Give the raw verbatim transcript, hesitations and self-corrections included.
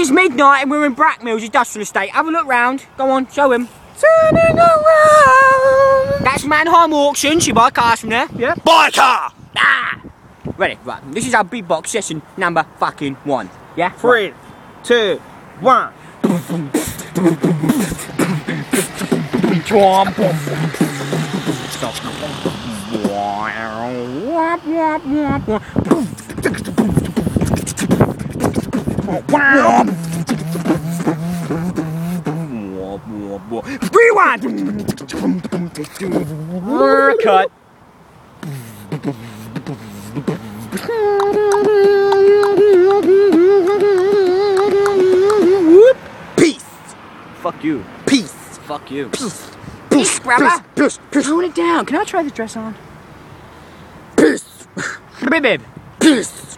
It's midnight and we're in Brackmills Industrial Estate. Have a look round. Go on, show him. Turning around. That's Mannheim Auctions. You buy a car from there. Yeah. Buy a car! Ah! Ready, right. This is our beatbox session number fucking one. Yeah? Three, right. two, one. Rewind! Cut. Peace! Fuck you. Peace! Fuck you. Peace! Peace, brother. Peace! Peace! Tone it down. Can I try this dress on? Peace! Bib bib. Peace!